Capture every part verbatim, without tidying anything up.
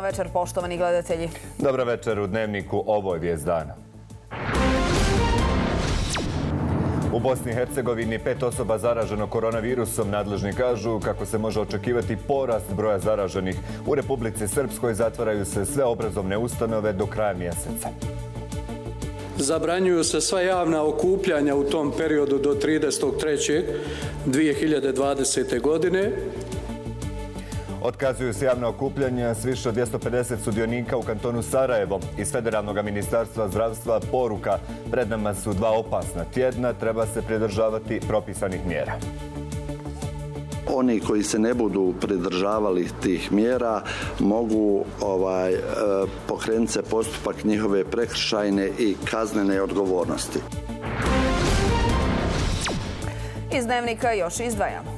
vam večer, poštovani gledatelji. Dobar večer u Dnevniku, ovo je vijest dana. U Bosni i Hercegovini pet osoba zaraženo koronavirusom. Nadležni kažu kako se može očekivati porast broja zaraženih. U Republici Srpskoj zatvaraju se sve obrazovne ustanove do kraja mjeseca. Zabranjuju se sva javna okupljanja u tom periodu do tridesetog trećeg dvije hiljade dvadesete. godine. Otkazuju se javna okupljanja s više od dvjesto pedeset sudionika u kantonu Sarajevo. Iz Federalnog ministarstva zdravstva poruka: pred nama su dva opasna tjedna, treba se pridržavati propisanih mjera. Oni koji se ne budu pridržavali tih mjera mogu ovaj, pokrenuti se postupak njihove prekršajne i kaznene odgovornosti. Iz Dnevnika još izdvajamo.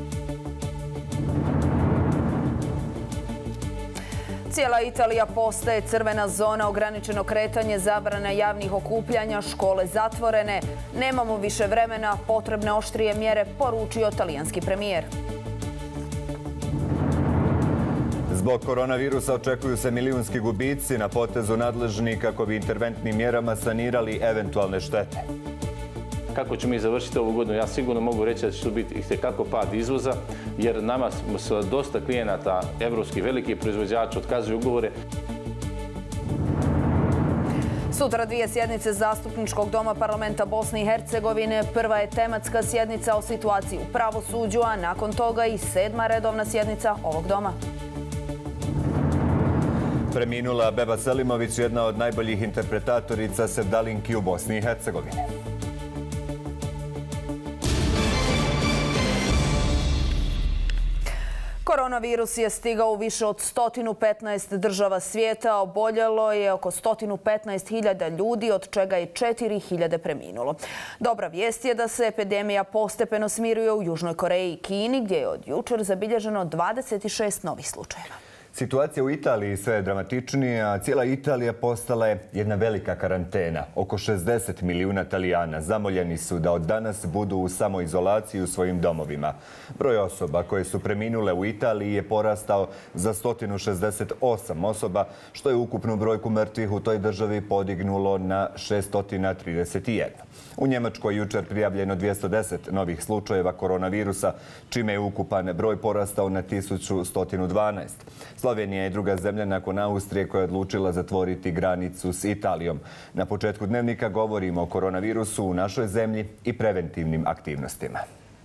Cijela Italija postaje crvena zona, ograničeno kretanje, zabrana javnih okupljanja, škole zatvorene. Nemamo više vremena, potrebne oštrije mjere, poručio talijanski premijer. Zbog koronavirusa očekuju se milijunski gubici. Na potezu nadležni kako bi interventnim mjerama sanirali eventualne štete. Kako ćemo mi završiti ovu godinu? Ja sigurno mogu reći da će to biti itekako pad izvoza, jer nama su dosta klijenata, evropskih velikih proizvođača, otkazuju ugovore. Sutra dvije sjednice Zastupničkog doma parlamenta Bosne i Hercegovine. Prva je tematska sjednica o situaciji u pravosuđu, a nakon toga i sedma redovna sjednica ovog doma. Preminula Beba Selimović, jedna od najboljih interpretatorica sevdalinki u Bosni i Hercegovini. Koronavirus je stigao u više od sto petnaest država svijeta, oboljelo je oko sto petnaest hiljada ljudi, od čega je četiri hiljade preminulo. Dobra vijest je da se epidemija postepeno smiruje u Južnoj Koreji i Kini, gdje je od jučer zabilježeno dvadeset šest novih slučajeva. Situacija u Italiji sve je dramatičnija, a cijela Italija postala je jedna velika karantena. Oko šezdeset milijuna Talijana zamoljeni su da od danas budu u samoizolaciji u svojim domovima. Broj osoba koje su preminule u Italiji je porastao za sto šezdeset osam osoba, što je ukupnu brojku mrtvih u toj državi podignulo na šesto trideset jedan. U Njemačkoj jučer prijavljeno dvjesto deset novih slučajeva koronavirusa, čime je ukupan broj porastao na tisuću sto dvanaest. Slovenija je druga zemlja nakon Austrije koja je odlučila zatvoriti granicu s Italijom. Na početku Dnevnika govorimo o koronavirusu u našoj zemlji i preventivnim aktivnostima.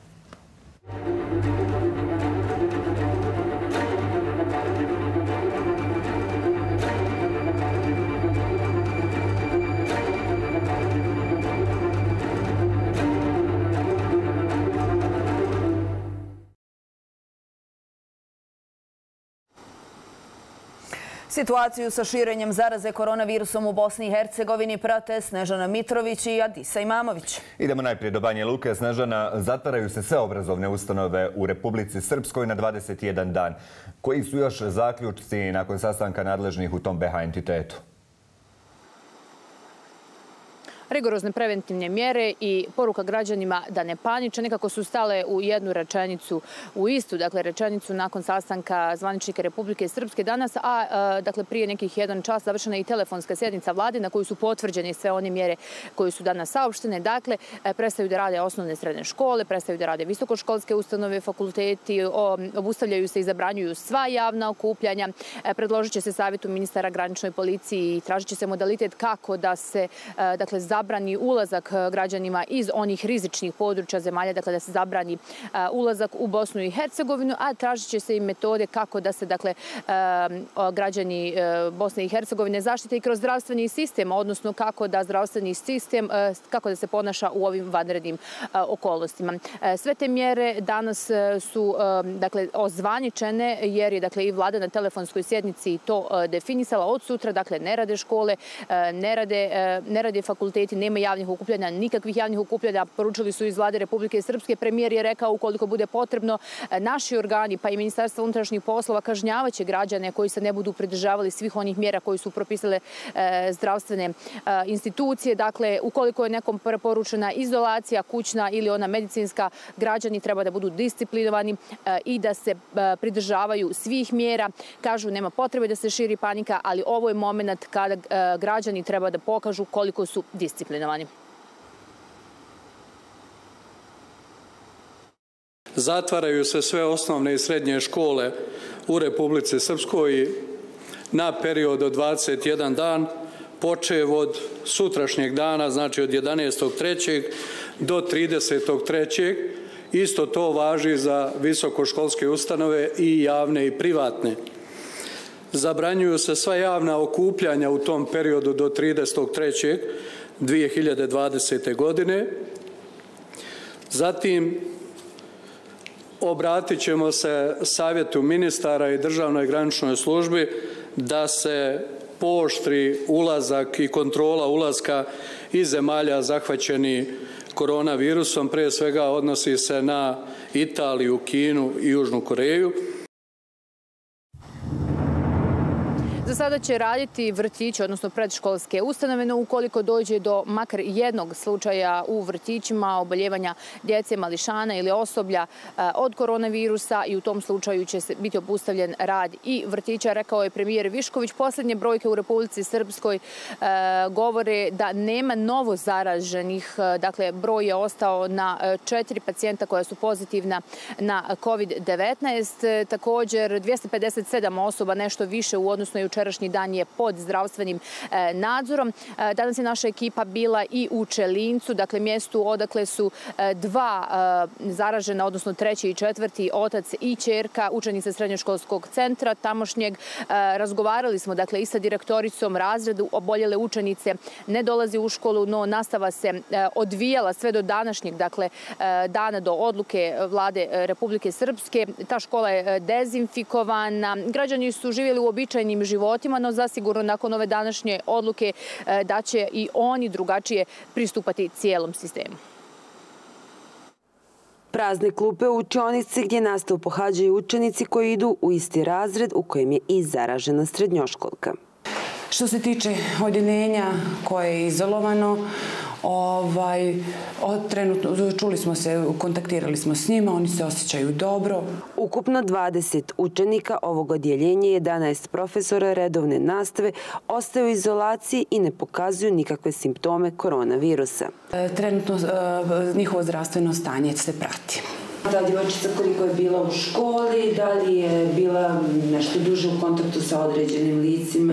Situaciju sa širenjem zaraze koronavirusom u Bosni i Hercegovini prate Snežana Mitrović i Adisa Imamović. Idemo najprije do Banja Luke. Snežana, zatvaraju se sve obrazovne ustanove u Republici Srpskoj na dvadeset jedan dan. Koji su još zaključci nakon sastanka nadležnih u tom B H entitetu? Rigorozne preventivne mjere i poruka građanima da ne paniče nekako su stale u jednu rečenicu, u istu, dakle, rečenicu nakon sastanka zvaničnika Republike Srpske danas, a dakle, prije nekih jedan čas završena je i telefonska sjednica vlade na koju su potvrđene sve one mjere koje su danas saopštene. Dakle, prestaju da rade osnovne srednje škole, prestaju da rade visokoškolske ustanove, fakulteti, obustavljaju se i zabranjuju sva javna okupljanja. Predložit će se savjetu ministara graničnoj policiji i tražit će se modalitet kako da se, dakle, zabrani ulazak građanima iz onih rizičnih područja zemalja, dakle da se zabrani ulazak u Bosnu i Hercegovinu, a tražit će se i metode kako da se, dakle, građani Bosne i Hercegovine zaštite i kroz zdravstveni sistem, odnosno kako da zdravstveni sistem, kako da se ponaša u ovim vanrednim okolnostima. Sve te mjere danas su, dakle, ozvaničene jer je, dakle, i vlada na telefonskoj sjednici to definisala. Od sutra, dakle, ne rade škole, ne rade, ne rade fakulteti, svijeti nema javnih okupljanja, nikakvih javnih okupljanja, poručili su iz vlade Republike Srpske. Premijer je rekao ukoliko bude potrebno, naši organi pa i Ministarstvo unutrašnjih poslova kažnjavaće građane koji se ne budu pridržavali svih onih mjera koji su propisale zdravstvene institucije. Dakle, ukoliko je nekom preporučena izolacija kućna ili ona medicinska, građani treba da budu disciplinovani i da se pridržavaju svih mjera. Kažu, nema potrebe da se širi panika, ali ovo je moment kada građani treba da pokažu koliko su disciplinovani. Zatvaraju se sve osnovne i srednje škole u Republici Srpskoj na period od dvadeset jedan dan, počev od sutrašnjeg dana, znači od jedanaestog trećeg do tridesetog trećeg Isto to važi za visokoškolske ustanove i javne i privatne. Zabranjuju se sva javna okupljanja u tom periodu do tridesetog trećeg dvije hiljade dvadesete. godine. Zatim, obratit ćemo se Savjetu ministara i Državnoj graničnoj službi da se pooštri ulazak i kontrola ulaska iz zemalja zahvaćeni koronavirusom, prije svega odnosi se na Italiju, Kinu i Južnu Koreju. Za sada će raditi vrtići, odnosno predškolske ustanove, no ukoliko dođe do makar jednog slučaja u vrtićima oboljevanja djece, mališana ili osoblja od koronavirusa, i u tom slučaju će biti obustavljen rad i vrtića, rekao je premijer Višković. Posljednje brojke u Republici Srpskoj govore da nema novo zaraženih, dakle broj je ostao na četiri pacijenta koja su pozitivna na kovid devetnaest. Također dvjesto pedeset sedam osoba, nešto više u odnosu na jučerašnji dan, je pod zdravstvenim nadzorom. Danas je naša ekipa bila i u Čelincu, dakle mjestu odakle su dva zaražena, odnosno treći i četvrti, otac i ćerka, učenice srednjoškolskog centra tamošnjeg. Razgovarali smo dakle i sa direktoricom razredu. Oboljele učenice ne dolazi u školu, no nastava se odvijala sve do današnjeg, dakle dana, do odluke vlade Republike Srpske. Ta škola je dezinfikovana. Građani su živjeli u običajnim životima, no zasigurno nakon ove današnje odluke da će i oni drugačije pristupati cijelom sistemu. Prazne klupe u učionici gdje nastavu pohađaju učenici koji idu u isti razred u kojem je i zaražena srednjoškolka. Što se tiče odjeljenja koje je izolovano, ovaj, trenutno, čuli smo se, kontaktirali smo s njima, oni se osjećaju dobro. Ukupno dvadeset učenika ovog odjeljenja i jedanaest profesora redovne nastave ostaju u izolaciji i ne pokazuju nikakve simptome koronavirusa. Trenutno njihovo zdravstveno stanje se prati. Da li djevojčica koliko je bila u školi, da li je bila nešto duže u kontaktu sa određenim licima?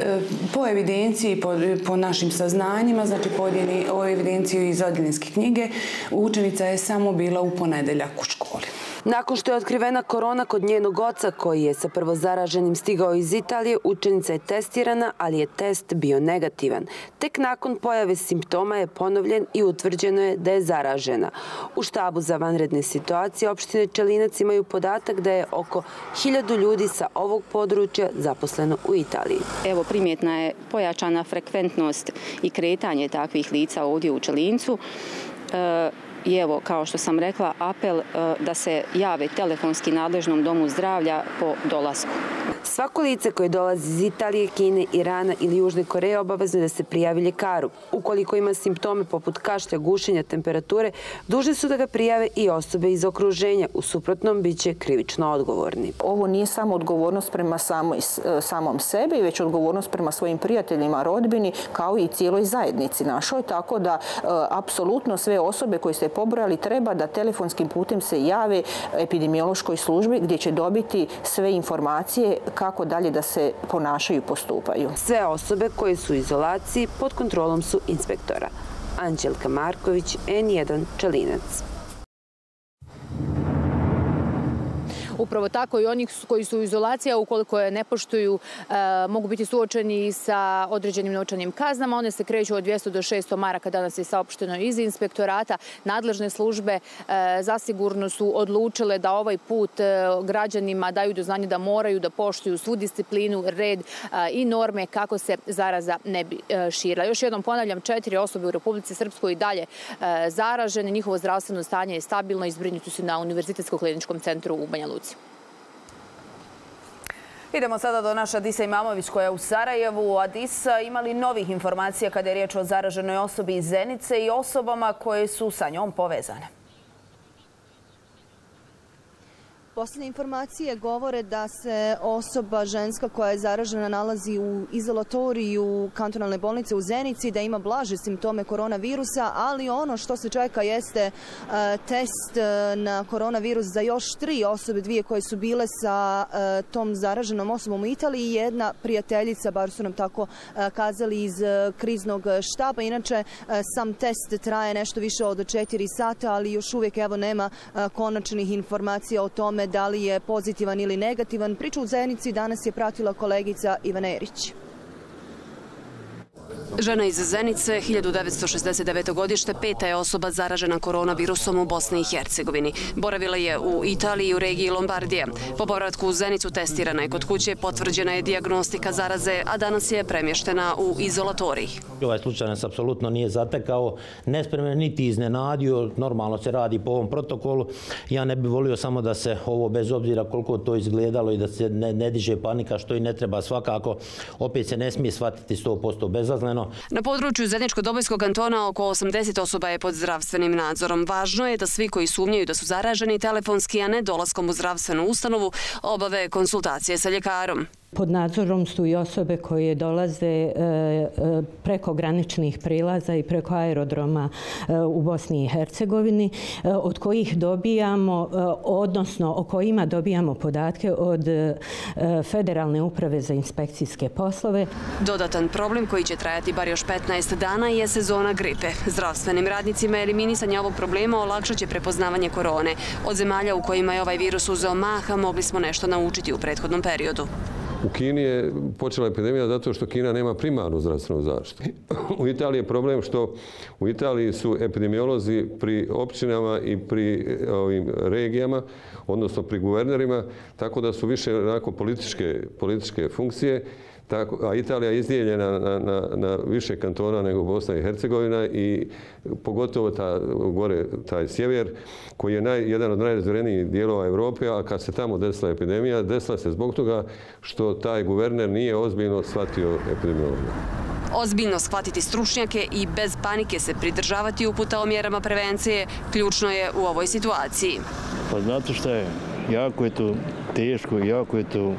Po evidenciji, po, po našim saznanjima, znači po evidenciji iz odjeljenske knjige, učenica je samo bila u ponedeljak u školi. Nakon što je otkrivena korona kod njenog oca, koji je sa prvo zaraženim stigao iz Italije, učenica je testirana, ali je test bio negativan. Tek nakon pojave simptoma je ponovljen i utvrđeno je da je zaražena. U štabu za vanredne situacije opštine Čelinac imaju podatak da je oko hiljadu ljudi sa ovog područja zaposleno u Italiji. Evo, primjetna je pojačana frekventnost i kretanje takvih lica ovdje u Čelincu. E, I evo, kao što sam rekla, apel da se jave telefonski nadležnom domu zdravlja po dolasku. Svako lice koje dolazi iz Italije, Kine, Irana ili Južne Koreje obavezno je da se prijavi ljekaru. Ukoliko ima simptome poput kašlja, gušenja, temperature, dužni su da ga prijave i osobe iz okruženja. U suprotnom, bit će krivično odgovorni. Ovo nije samo odgovornost prema samoj, samom sebi, već odgovornost prema svojim prijateljima, rodbini, kao i cijeloj zajednici našoj. Tako da, apsolutno sve osobe koje ste pobrojali treba da telefonskim putem se jave epidemiološkoj službi gdje će dobiti sve informacije kako dalje da se ponašaju i postupaju. Sve osobe koje su u izolaciji pod kontrolom su inspektora. Anđelka Marković, N jedan, Čelinac. upravo tako i onih koji su u izolaciji, a ukoliko je ne poštuju, mogu biti suočeni sa određenim novčanim kaznama. One se kreću od dvjesto do šesto maraka, danas je saopšteno iz inspektorata. Nadležne službe zasigurno su odlučile da ovaj put građanima daju do znanja da moraju da poštuju svu disciplinu, red i norme kako se zaraza ne bi širila. Još jednom ponavljam, četiri osobe u Republici Srpskoj i dalje zaražene. Njihovo zdravstveno stanje je stabilno i zbrinuti su na Univerzitetskom kliničkom centru u Banja Luci. Idemo sada do naša Adisa Imamović koja je u Sarajevu. Adisa, ima li novih informacija kada je riječ o zaraženoj osobi iz Zenice i osobama koje su sa njom povezane? Posljednje informacije govore da se osoba ženska koja je zaražena nalazi u izolatoriju kantonalne bolnice u Zenici, da ima blaže simptome koronavirusa, ali ono što se čeka jeste test na koronavirus za još tri osobe, dvije koje su bile sa tom zaraženom osobom u Italiji i jedna prijateljica, bar su nam tako kazali iz kriznog štaba. Inače, sam test traje nešto više od četiri sata, ali još uvijek evo nema konačnih informacija o tome da li je pozitivan ili negativan. Priču u Zenici danas je pratila kolegica Ivana Erić. Žena iz Zenice, hiljadu devetsto šezdeset devete. godište, peta je osoba zaražena koronavirusom u Bosni i Hercegovini. Boravila je u Italiji u regiji Lombardije. Po povratku u Zenicu testirana je kod kuće, potvrđena je dijagnostika zaraze, a danas je premještena u izolatoriji. Ovaj slučaj nas apsolutno nije zatekao, nespremen niti iznenadio, normalno se radi po ovom protokolu. Ja ne bih volio samo da se ovo, bez obzira koliko to izgledalo i da se ne, ne diže panika, što i ne treba svakako, opet se ne smije shvatiti sto posto bezazleno. Na području Zeničko-Dobojskog kantona oko osamdeset osoba je pod zdravstvenim nadzorom. Važno je da svi koji sumnjaju da su zaraženi telefonski, a ne dolaskom u zdravstvenu ustanovu, obave konsultacije sa ljekarom. Pod nadzorom su i osobe koje dolaze preko graničnih prilaza i preko aerodroma u Bosni i Hercegovini, od kojih dobijamo, odnosno o kojima dobijamo podatke od Federalne uprave za inspekcijske poslove. Dodatan problem koji će trajati bar još petnaest dana je sezona gripe. Zdravstvenim radnicima eliminisanje ovog problema olakšat će prepoznavanje korone. Od zemalja u kojima je ovaj virus uzeo maha mogli smo nešto naučiti u prethodnom periodu. U Kini je počela epidemija zato što Kina nema primarnu zdravstvenu zaštitu. U Italiji je problem što u Italiji su epidemiolozi pri općinama i pri ovim regijama, odnosno pri guvernerima, tako da su više onako političke, političke funkcije. Tako, a Italija je izdijeljena na, na, na više kantona nego Bosna i Hercegovina i pogotovo ta, gore taj sjever koji je naj, jedan od najrazvijenijih dijelova Europe, a kad se tamo desila epidemija, desila se zbog toga što taj guverner nije ozbiljno shvatio epidemiologiju. Ozbiljno shvatiti stručnjake i bez panike se pridržavati uputa o mjerama prevencije ključno je u ovoj situaciji. Pa znate šta je, jako je to teško, jako je to.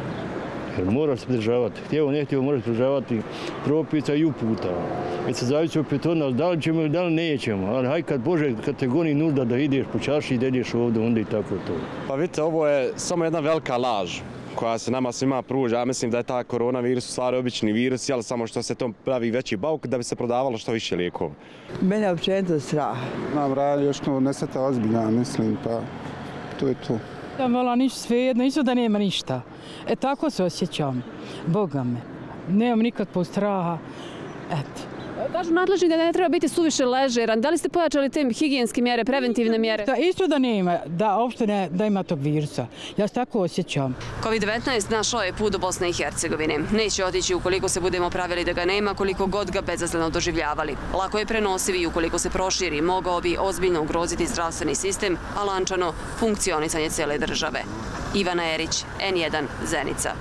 Jer moraš se pridržavati. Htjevo, ne htjevo, moraš pridržavati propisa i uputa. Već se zavisi opet od nas, da li ćemo ili da li nećemo. Ali haj kad Bože, kad te goni nužda da ideš po čaši i da ideš ovdje, onda i tako to. Pa vidite, ovo je samo jedna velika laž koja se nama svima pruža. Ja mislim da je ta koronavirus u stvari obični virus, ali samo što se to pravi veći bauk da bi se prodavalo što više lijekova. Mene je općenito strah. Nam radi još no neseta ozbiljna, mislim, pa to je to. Ja vola ništa, svejedno, isto da nema ništa. E tako se osjećam, Boga me. Nemam nikakvog straha, eto. Kažu nadležni da ne treba biti suviše ležeran. Da li ste pojačali te higijenske mjere, preventivne mjere? Da, isto da nema, da uopšte ne, da ima tog virusa. Ja se tako osjećam. kovid devetnaest našao je put do Bosne i Hercegovine. Neće otići ukoliko se budemo pravili da ga nema, koliko god ga bezazleno doživljavali. Lako je prenosiv i ukoliko se proširi, mogao bi ozbiljno ugroziti zdravstveni sistem, a lančano funkcionisanje cijele države. Ivana Erić, en jedan, Zenica.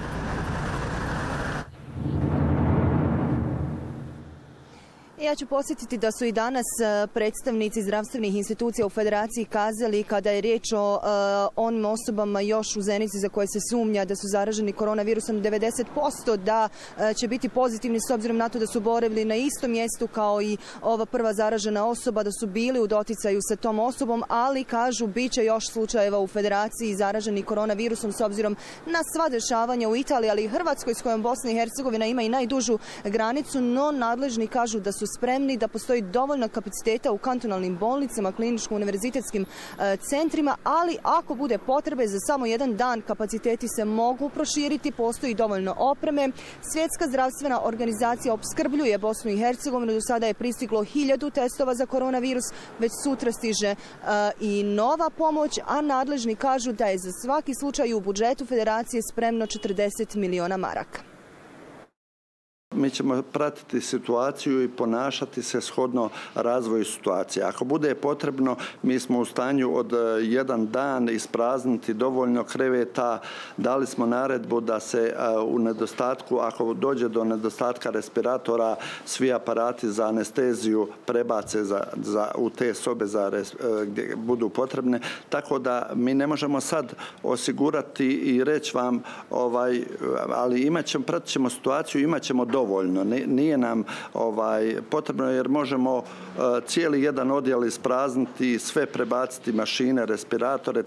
Ja ću posjetiti da su i danas predstavnici zdravstvenih institucija u Federaciji kazali kada je riječ o uh, onim osobama još u Zenici za koje se sumnja da su zaraženi koronavirusom devedeset posto da uh, će biti pozitivni s obzirom na to da su boravili na istom mjestu kao i ova prva zaražena osoba, da su bili u doticaju sa tom osobom, ali kažu bit će još slučajeva u Federaciji zaraženi koronavirusom s obzirom na sva dešavanja u Italiji, ali i Hrvatskoj s kojom Bosna i Hercegovina ima i najdužu granicu, no nadležni kažu da su spremni, da postoji dovoljno kapaciteta u kantonalnim bolnicama, kliničko-univerzitetskim centrima, ali ako bude potrebe za samo jedan dan, kapaciteti se mogu proširiti, postoji dovoljno opreme. Svjetska zdravstvena organizacija opskrbljuje Bosnu i Hercegovinu, do sada je pristiglo hiljadu testova za koronavirus, već sutra stiže i nova pomoć, a nadležni kažu da je za svaki slučaj u budžetu federacije spremno četrdeset miliona maraka. Mi ćemo pratiti situaciju i ponašati se shodno razvoju situacije. Ako bude potrebno, mi smo u stanju od jedan dan isprazniti dovoljno kreveta. Dali smo naredbu da se u nedostatku, ako dođe do nedostatka respiratora, svi aparati za anesteziju prebace za, za, u te sobe za, gdje budu potrebne. Tako da mi ne možemo sad osigurati i reći vam, ovaj, ali imat ćemo, pratit ćemo situaciju, imat ćemo dovoljno. Nije nam ovaj, potrebno jer možemo uh, cijeli jedan odjel isprazniti, sve prebaciti, mašine, respiratore.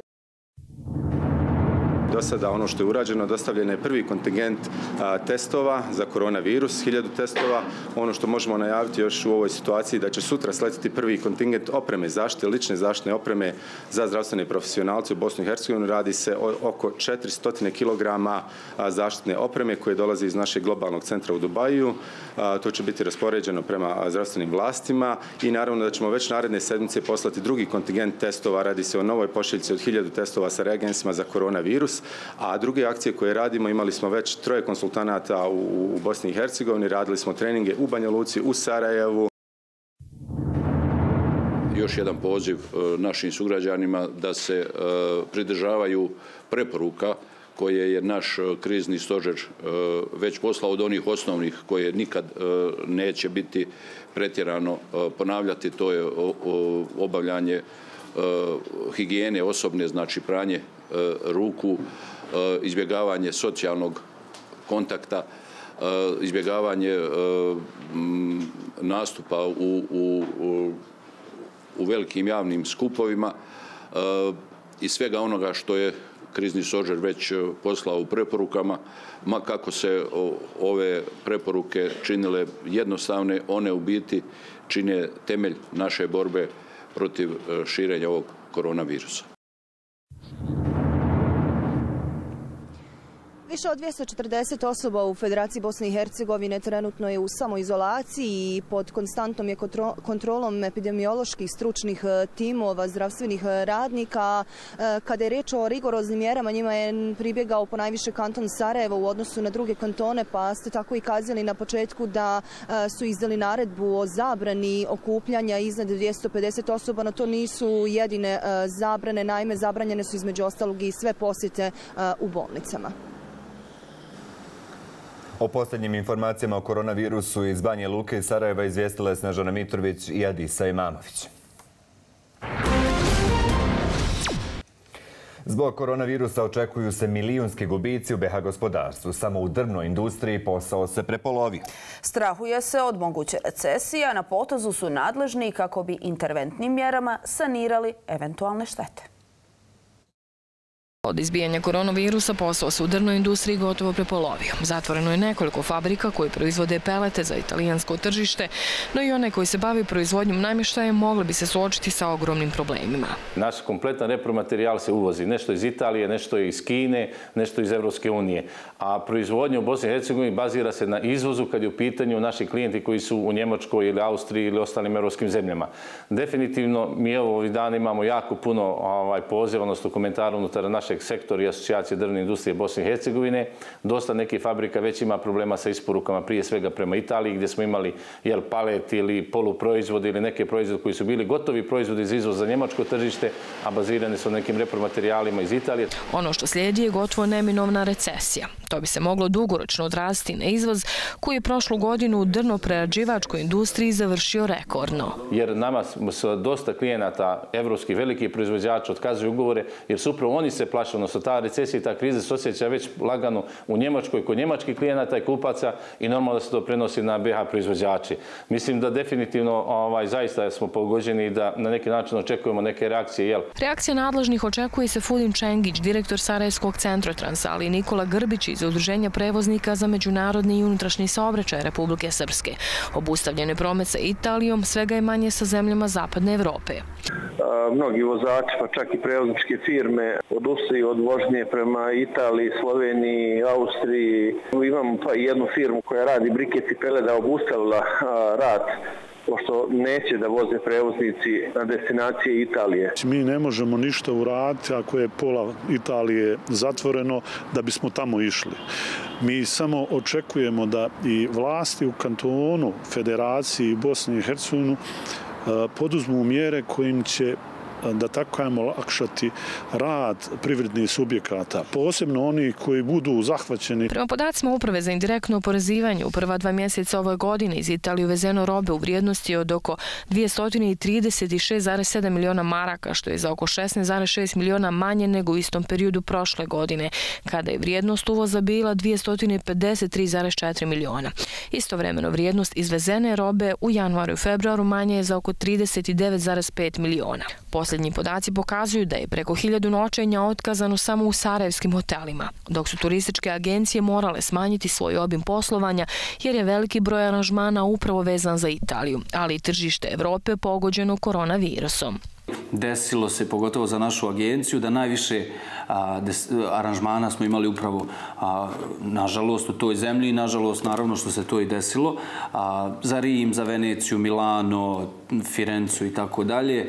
Do sada ono što je urađeno, dostavljen je prvi kontingent a, testova za koronavirus, hiljadu testova. Ono što možemo najaviti još u ovoj situaciji da će sutra sletiti prvi kontingent opreme zaštite, lične zaštitne opreme za zdravstvene profesionalce u Bosnu i Hercegovini. Radi se o oko četiristo kilograma zaštitne opreme koje dolazi iz našeg globalnog centra u Dubaju. A, to će biti raspoređeno prema zdravstvenim vlastima i naravno da ćemo već naredne sedmice poslati drugi kontingent testova. Radi se o novoj pošiljci od hiljadu testova sa reagensima za koronavirus. A druge akcije koje radimo, imali smo već troje konsultanata u Bosni i Hercegovini, radili smo treninge u Banja Luci, u Sarajevu. Još jedan poziv našim sugrađanima da se pridržavaju preporuka koje je naš krizni stožer već poslao od onih osnovnih koje nikad neće biti pretjerano ponavljati. To je obavljanje higijene osobne, znači pranje ruku, izbjegavanje socijalnog kontakta, izbjegavanje nastupa u, u, u velikim javnim skupovima i svega onoga što je krizni stožer već poslao u preporukama, ma kako se ove preporuke činile jednostavne, one u biti čine temelj naše borbe protiv širenja ovog koronavirusa. Više od dvjesto četrdeset osoba u Federaciji Bosne i Hercegovine trenutno je u samoizolaciji i pod konstantnom je kontrolom epidemioloških stručnih timova, zdravstvenih radnika. Kada je riječ o rigoroznim mjerama, njima je pribjegao ponajviše kanton Sarajevo u odnosu na druge kantone, pa ste tako i kazali na početku da su izdali naredbu o zabrani okupljanja iznad dvjesto pedeset osoba, no to nisu jedine zabrane. Naime, zabranjene su između ostalog i sve posjete u bolnicama. O posljednjim informacijama o koronavirusu iz Banje Luke i Sarajeva izvijestila je Snežana Mitrović i Adisa Imamović. Zbog koronavirusa očekuju se milijunski gubici u be ha gospodarstvu. Samo u drvnoj industriji posao se prepolovio. Strahuje se od moguće recesije, a na potezu su nadležni kako bi interventnim mjerama sanirali eventualne štete. Od izbijanja koronavirusa posao se u drvnoj industriji gotovo prepolovio. Zatvoreno je nekoliko fabrika koji proizvode pelete za italijansko tržište, no i one koji se bavi proizvodnjom namještaja mogli bi se suočiti sa ogromnim problemima. Naš kompletan repromaterijal se uvozi. Nešto iz Italije, nešto iz Kine, nešto iz Evropske unije. A proizvodnja u Bosni i Hercegovini bazira se na izvozu kad je u pitanju naši klijenti koji su u Njemačkoj ili Austriji ili ostalim evropskim zemljama. Definitivno mi ovih dana imamo jako puno ovaj, poziva, odnosno komentara unutar naše sektor i asocijacije drvne industrije Bosne i Hercegovine. Dosta nekih fabrika već ima problema sa isporukama, prije svega prema Italiji, gdje smo imali jel, palet ili poluproizvode ili neke proizvode koji su bili gotovi proizvodi za izvoz za njemačko tržište, a bazirane su nekim repromaterijalima iz Italije. Ono što slijedi je gotovo neminovna recesija. To bi se moglo dugoročno odraziti na izvoz koji je prošlu godinu u drvno-prerađivačkoj industriji završio rekordno. Jer nama su dosta klijenata, evropskih velikih proizvođača otkazuju ugovore, jer su upravo oni se plaše, odnosno ta recesija i ta kriza se osjeća već lagano u Njemačkoj kod njemačkih klijenata i kupaca i normalno da se to prenosi na be ha proizvođači. Mislim da definitivno ovaj, zaista smo pogođeni i da na neki način očekujemo neke reakcije. Jel? Reakcija nadležnih očekuje se Fudim Čengić, direktor Sarajevskog centra Trans, ali i Nikola Grbić iz za udruženja prevoznika za međunarodni i unutrašnji saobraćaj Republike Srpske. Obustavljen je promet sa Italijom, svega je manje sa zemljama Zapadne Evrope. Mnogi vozači, pa čak i prevozničke firme, odustaju od vožnje prema Italiji, Sloveniji, Austriji. Imamo pa jednu firmu koja radi briket i peleda obustavila rad, pošto neće da voze prevoznici na destinacije Italije. Mi ne možemo ništa uraditi ako je pola Italije zatvoreno da bismo tamo išli. Mi samo očekujemo da i vlasti u kantonu, Federaciji Bosne i Hercegovine poduzmu mjere kojim će, da tako kažemo, olakšati rad privrednih subjekata, posebno oni koji budu zahvaćeni. Prema podacima Uprave za indirektno oporezivanje, u prva dva mjeseca ove godine iz Italije uvezeno robe u vrijednosti od oko dvjesto trideset šest zarez sedam miliona maraka, što je za oko šesnaest zarez šest miliona manje nego u istom periodu prošle godine, kada je vrijednost uvoza bila dvjesto pedeset tri zarez četiri miliona. Istovremeno vrijednost izvezene robe u januaru i februaru manje je za oko trideset devet zarez pet miliona. Posljednji podaci pokazuju da je preko hiljadu noćenja otkazano samo u sarajevskim hotelima, dok su turističke agencije morale smanjiti svoj obim poslovanja jer je veliki broj aranžmana upravo vezan za Italiju, ali i tržište Evrope pogođeno koronavirusom. Desilo se, pogotovo za našu agenciju, da najviše a, des, aranžmana smo imali upravo, a, nažalost, u toj zemlji i nažalost, naravno što se to i desilo, a, za Rim, za Veneciju, Milano, Firencu i tako dalje.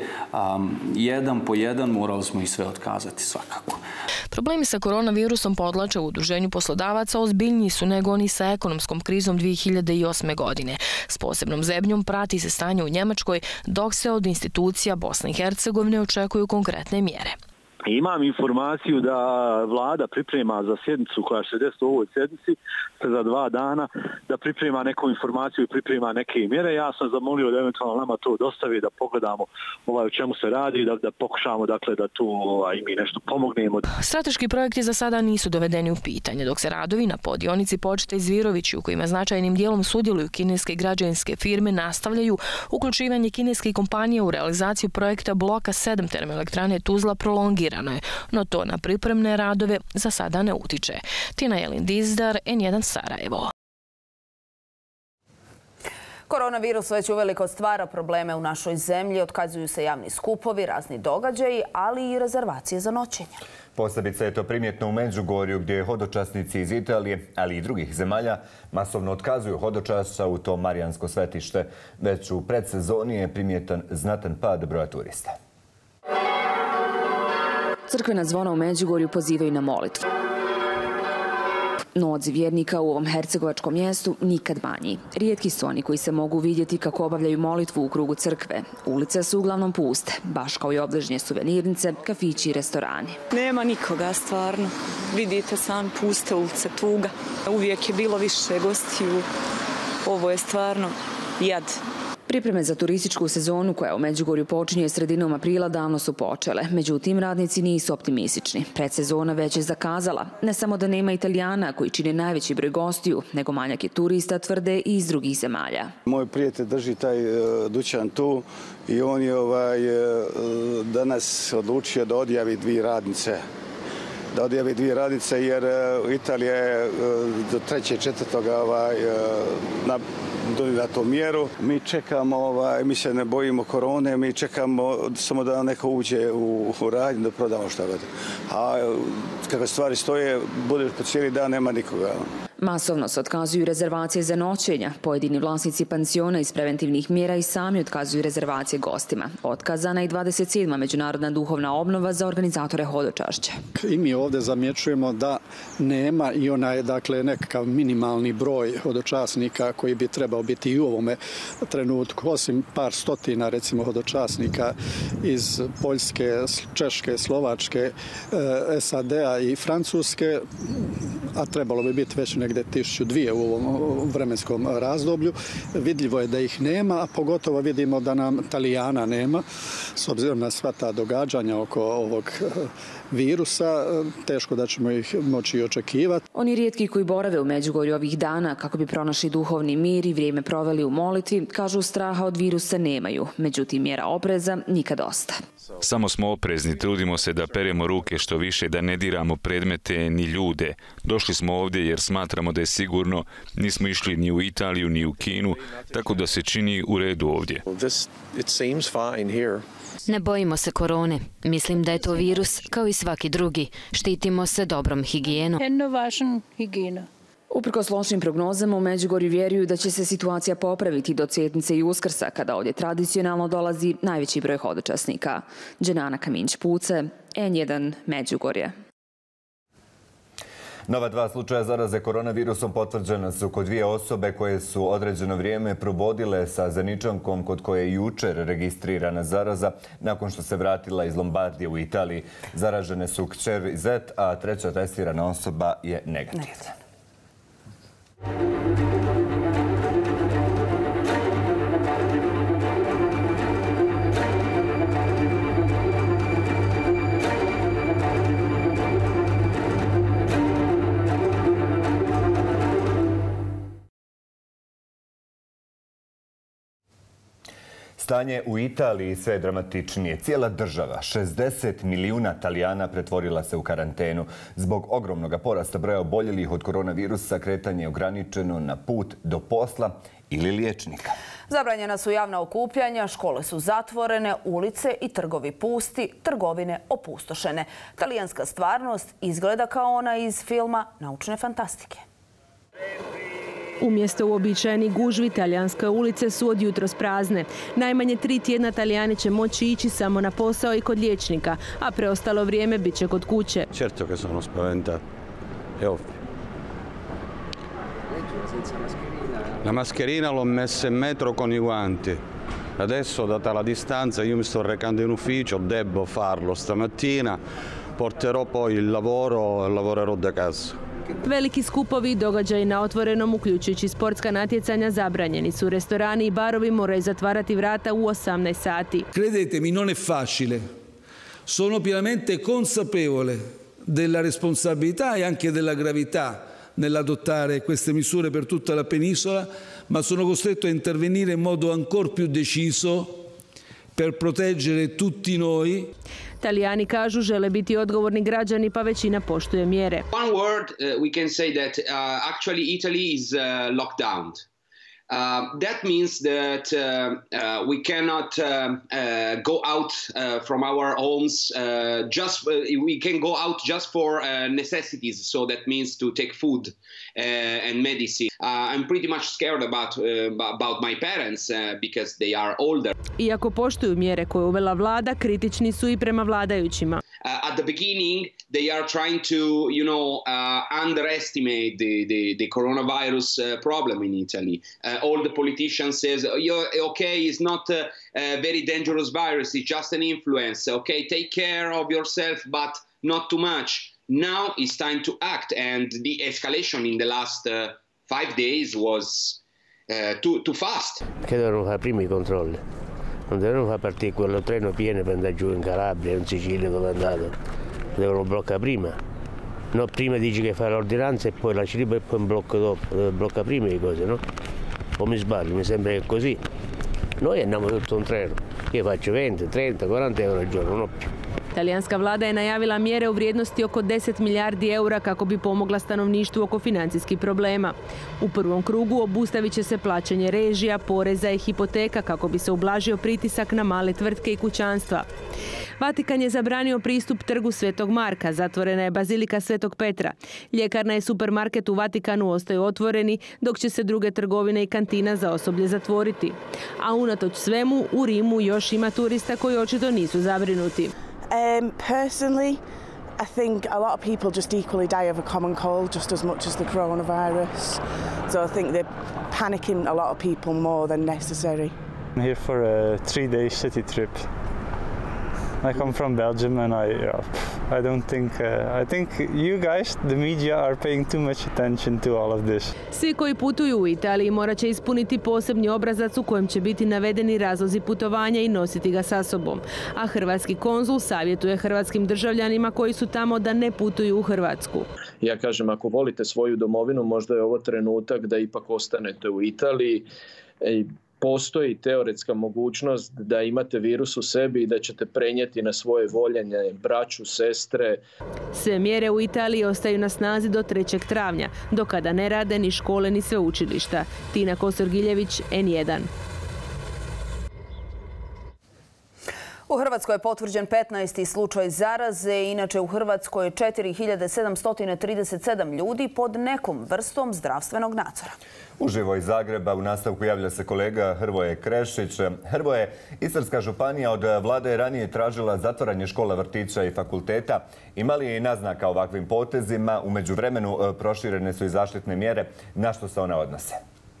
Jedan po jedan morali smo ih sve otkazati svakako. Problemi sa koronavirusom, podlače u Udruženju poslodavaca, ozbiljniji su nego oni sa ekonomskom krizom dvije hiljade osme. godine. S posebnom zebnjom prati se stanje u Njemačkoj, dok se od institucija Bosne i Hercegovine očekuju konkretne mjere. Imam informaciju da vlada priprema za sjednicu koja će se desiti u ovoj sjednici za dva dana, da priprema neku informaciju i priprema neke mjere. Ja sam zamolio da eventualno nama to dostavi, da pogledamo ovaj, o čemu se radi, da, da pokušamo dakle, da tu ovaj, mi nešto pomognemo. Strateški projekti za sada nisu dovedeni u pitanje, dok se radovi na podionici Početa i Zvirovići, u kojima značajnim dijelom sudjeluju kineske građevinske firme, nastavljaju. Uključivanje kineskih kompanija u realizaciju projekta bloka sedam termoelektrane Tuzla prolongira, no to na pripremne radove za sada ne utiče. Tina Jelin Dizdar, N jedan Sarajevo. Koronavirus već uveliko stvara probleme u našoj zemlji. Otkazuju se javni skupovi, razni događaji, ali i rezervacije za noćenje. Posebice je to primjetno u Međugorju, gdje hodočasnici iz Italije, ali i drugih zemalja, masovno otkazuju hodočašća u to marijansko svetište. Već u predsezoni je primjetan znatan pad broja turista. Crkvena zvona u Međugorju pozivaju na molitvu. No odziv vjernika u ovom hercegovačkom mjestu nikad manji. Rijetki su oni koji se mogu vidjeti kako obavljaju molitvu u krugu crkve. Ulice su uglavnom puste, baš kao i obližnje suvenirnice, kafići i restorani. Nema nikoga, stvarno. Vidite sami, puste ulice, tuga. Uvijek je bilo više gostiju. Ovo je stvarno jad. Pripreme za turističku sezonu koja u Međugorju počinje sredinom aprila davno su počele. Međutim, radnici nisu optimistični. Predsezona već je zakazala. Ne samo da nema Italijana koji čine najveći broj gostiju, nego manjak je turista, tvrde i iz drugih zemalja. Moj prijatelj drži taj dućan tu i on je ovaj, danas odlučio da odjavi dvije radnice. Da odjavi dvije radnice jer Italija je do trećeg četvrtoga ovaj, na donijela tu mjeru. Mi čekamo, ovaj, mi se ne bojimo korone, mi čekamo samo da neko uđe u, u radnju da prodamo šta god. A kako stvari stoje, budeš po cijeli dan, nema nikoga. Masovno se otkazuju rezervacije za noćenja. Pojedini vlasnici pansiona iz preventivnih mjera i sami otkazuju rezervacije gostima. Otkazana je dvadeset sedma međunarodna duhovna obnova za organizatore hodočašća. I mi ovdje zamjećujemo da nema i onaj, dakle, nekakav minimalni broj hodočasnika koji bi trebao biti i u ovome trenutku. Osim par stotina, recimo, hodočasnika iz Poljske, Češke, Slovačke, S A D-a i Francuske, a trebalo bi biti već negdje negde tisuću dvije u ovom vremenskom razdoblju. Vidljivo je da ih nema, a pogotovo vidimo da nam Talijana nema, s obzirom na sva ta događanja oko ovog virusa, teško da ćemo ih moći očekivati. Oni rijetki koji borave u Međugorju ovih dana kako bi pronašli duhovni mir i vrijeme proveli u molitvi, kažu straha od virusa nemaju. Međutim, mjera opreza nikad dosta. Samo smo oprezni, trudimo se da peremo ruke što više, da ne diramo predmete ni ljude. Došli smo ovdje jer smatramo da je sigurno, nismo išli ni u Italiju ni u Kinu, tako da se čini u redu ovdje. Ne bojimo se korone. Mislim da je to virus kao i svaki drugi. Štitimo se dobrom higijenom. Uprkos lošim prognozama, u Međugorju vjeruju da će se situacija popraviti do Cvjetnice i Uskrsa, kada ovdje tradicionalno dolazi najveći broj hodočasnika. Dženana Kaminć-Puce, N jedan Međugorje. Nova dva slučaja zaraze koronavirusom potvrđena su kod dvije osobe koje su određeno vrijeme probodile sa Zeničankom kod koje je jučer registrirana zaraza nakon što se vratila iz Lombardije u Italiji. Zaražene su kćer i zet, a treća testirana osoba je negativna. Stanje u Italiji sve je dramatičnije. Cijela država, šezdeset milijuna Talijana, pretvorila se u karantenu. Zbog ogromnog porasta broja oboljelih od koronavirusa kretanje je ograničeno na put do posla ili liječnika. Zabranjena su javna okupljanja, škole su zatvorene, ulice i trgovi pusti, trgovine opustošene. Talijanska stvarnost izgleda kao ona iz filma naučne fantastike. Umjesto uobičajenih gužvi, talijanske ulice su od jutros prazne. Najmanje tri tjedna Talijani će moći ići samo na posao i kod liječnika, a preostalo vrijeme bit će kod kuće. Certo che sono spaventato. È ovvio. La mascherina l'ho messa in metro con i guanti. Adesso, data la distanza, io mi sto recando in ufficio, devo farlo stamattina, porterò poi il lavoro e lavorerò da casa. Veliki skupovi i događaji na otvorenom, uključujući sportska natjecanja, zabranjeni su. Restorani i barovi moraju zatvarati vrata u osamnaest sati. Credetemi, non è facile. Sono pienamente consapevole della responsabilità e anche della gravità nell'adottare queste misure per tutta la penisola, ma sono costretto a intervenire in modo ancora più deciso per proteggere tutti noi. Talijani kažu žele biti odgovorni građani, pa većina poštuje mjere. One word uh, we can say that uh, actually Italy is uh, locked down. Uh, that means that uh, uh, we cannot uh, uh, go out uh, from our homes. Uh, just uh, we can go out just for uh, necessities. So that means to take food uh, and medicine. Uh, I'm pretty much scared about uh, about my parents uh, because they are older. Iako poštuju mjere koje uvela vlada, kritični su i prema vladajućima. Uh, at the beginning, they are trying to, you know, uh, underestimate the, the, the coronavirus uh, problem in Italy. Uh, all the politicians says, oh, okay, it's not a, a very dangerous virus, it's just an influence. Okay, take care of yourself, but not too much. Now it's time to act, and the escalation in the last uh, five days was uh, too, too fast. Che devono fare prima i controlli. Non devono far partire quello treno pieno per andare giù in Calabria, in Sicilia dove è andato. Devono bloccare prima. No, prima dici che fai l'ordinanza e poi lasci lì e poi un blocco dopo. Deve bloccare prima le cose, no? O mi sbaglio, mi sembra che è così. Noi andiamo tutto un treno. Io faccio venti, trenta, quaranta euro al giorno, non più. Talijanska vlada je najavila mjere u vrijednosti oko deset milijardi eura kako bi pomogla stanovništvu oko financijskih problema. U prvom krugu obustavit će se plaćanje režija, poreza i hipoteka kako bi se ublažio pritisak na male tvrtke i kućanstva. Vatikan je zabranio pristup trgu Svetog Marka, zatvorena je bazilika Svetog Petra. Ljekarna i supermarket u Vatikanu ostaju otvoreni, dok će se druge trgovine i kantina za osoblje zatvoriti. A unatoč svemu, u Rimu još ima turista koji očito nisu zabrinuti. Um, personally, I think a lot of people just equally die of a common cold just as much as the coronavirus. So I think they're panicking a lot of people more than necessary. I'm here for a three-day city trip. I come from Belgium and I, yeah, I don't think, uh, I think you guys, the media, are paying too much attention to all of this. Svi koji putuju u Italiji morat će ispuniti posebni obrazac u kojem će biti navedeni razlozi putovanja i nositi ga sa sobom. A hrvatski konzul savjetuje hrvatskim državljanima koji su tamo da ne putuju u Hrvatsku. Ja kažem, ako volite svoju domovinu, možda je ovo trenutak da ipak ostanete u Italiji. Postoji teoretska mogućnost da imate virus u sebi i da ćete prenijeti na svoje voljene braću, sestre. Sve mjere u Italiji ostaju na snazi do trećeg travnja, do kada ne rade ni škole ni sveučilišta. Tina Kosor-Giljević, N jedan. U Hrvatskoj je potvrđen petnaesti slučaj zaraze, inače u Hrvatskoj je četiri hiljade sedamsto trideset sedam ljudi pod nekom vrstom zdravstvenog nadzora. Uživo iz Zagreba u nastavku javlja se kolega Hrvoje Krešić. Hrvoje, Istarska županija od vlade je ranije tražila zatvaranje škola, vrtića i fakulteta. Ima li i naznaka ovakvim potezima? U međuvremenu proširene su i zaštitne mjere. Na što se one odnose?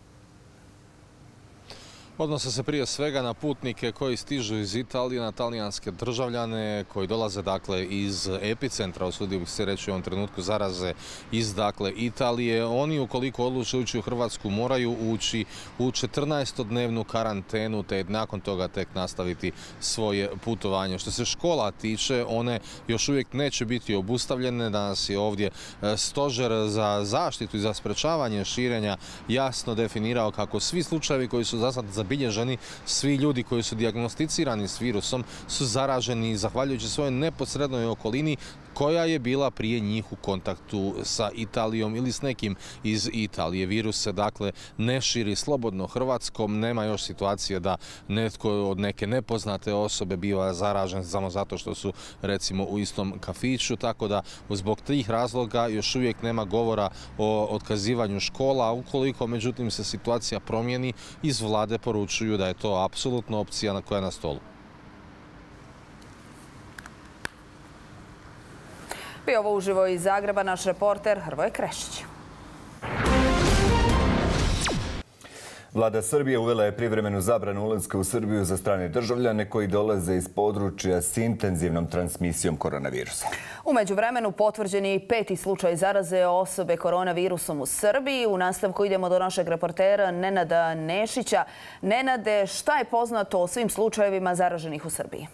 Odnose se prije svega na putnike koji stižu iz Italije, na talijanske državljane koji dolaze dakle iz epicentra, usudio bih se reći u ovom trenutku zaraze iz dakle Italije. Oni ukoliko odluče ući u Hrvatsku moraju ući u četrnaestodnevnu karantenu te nakon toga tek nastaviti svoje putovanje. Što se škola tiče, one još uvijek neće biti obustavljene. Danas je ovdje stožer za zaštitu i za sprečavanje širenja jasno definirao kako svi slučajevi koji su za sad zabilježeni, svi ljudi koji su dijagnosticirani s virusom su zaraženi zahvaljujući svojoj neposrednoj okolini koja je bila prije njih u kontaktu sa Italijom ili s nekim iz Italije. Virus se dakle ne širi slobodno Hrvatskom, nema još situacije da netko od neke nepoznate osobe biva zaražen samo zato što su recimo u istom kafiću, tako da zbog tih razloga još uvijek nema govora o otkazivanju škola. Ukoliko međutim se situacija promijeni, iz vlade poručuju da je to apsolutno opcija koja je na stolu. Bio ovo uživo iz Zagreba naš reporter Hrvoje Krešić. Vlada Srbije uvela je privremenu zabranu ulaska u Srbiju za strane državljane koji dolaze iz područja s intenzivnom transmisijom koronavirusa. U međuvremenu potvrđen je i peti slučaj zaraze osobe koronavirusom u Srbiji. U nastavku idemo do našeg reportera Nenada Nešića. Nenade, šta je poznato o svim slučajevima zaraženih u Srbiji?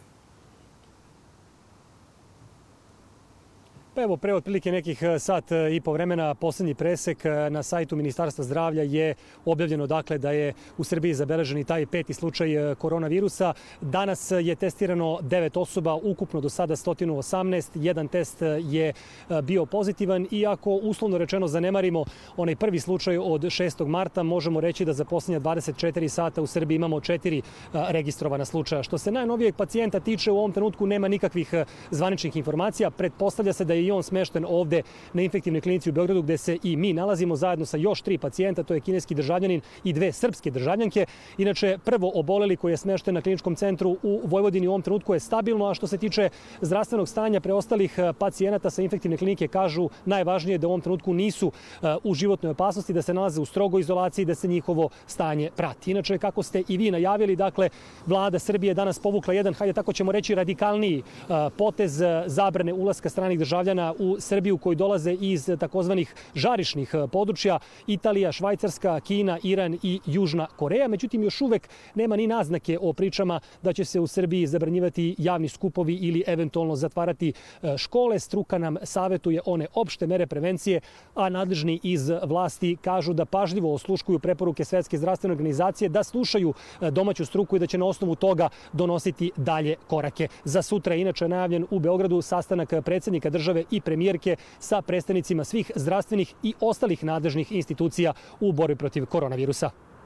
Pa evo, pre otprilike nekih sat i po vremena posljednji presek na sajtu Ministarstva zdravlja je objavljeno dakle da je u Srbiji zabeležen i taj peti slučaj koronavirusa. Danas je testirano devet osoba, ukupno do sada sto osamnaest. Jedan test je bio pozitivan i ako uslovno rečeno zanemarimo onaj prvi slučaj od šestog marta, možemo reći da za posljednja dvadeset četiri sata u Srbiji imamo četiri registrovana slučaja. Što se najnovijeg pacijenta tiče, u ovom trenutku nema nikakvih zvaničnih informacija. Pretpostavlja se da je i on smešten ovdje na infektivnoj klinici u Beogradu gdje se i mi nalazimo zajedno sa još tri pacijenta, to je kineski državljanin i dve srpske državljanke. Inače, prvo oboleli koji je smešten na kliničkom centru u Vojvodini u ovom trenutku je stabilno, a što se tiče zdravstvenog stanja preostalih pacijenata sa infektivne klinike kažu najvažnije da u ovom trenutku nisu u životnoj opasnosti, da se nalaze u strogoj izolaciji, da se njihovo stanje prati. Inače, kako ste i vi najavili, dakle, vlada Srbije danas povukla jedan, hajde tako ćemo reći, radikalniji potez zabrane ulaska stranih državljana u Srbiju koji dolaze iz takozvanih žarišnih područja Italija, Švajcarska, Kina, Iran i Južna Koreja. Međutim, još uvek nema ni naznake o pričama da će se u Srbiji zabranjivati javni skupovi ili eventualno zatvarati škole. Struka nam savjetuje one opšte mere prevencije, a nadležni iz vlasti kažu da pažljivo osluškuju preporuke Svetske zdravstvene organizacije, da slušaju domaću struku i da će na osnovu toga donositi dalje korake. Za sutra je inače najavljen u Beogradu sastanak predsjednika države i premijerke sa predstavnicima svih zdravstvenih i ostalih nadležnih institucija u borbi protiv koronavirusa.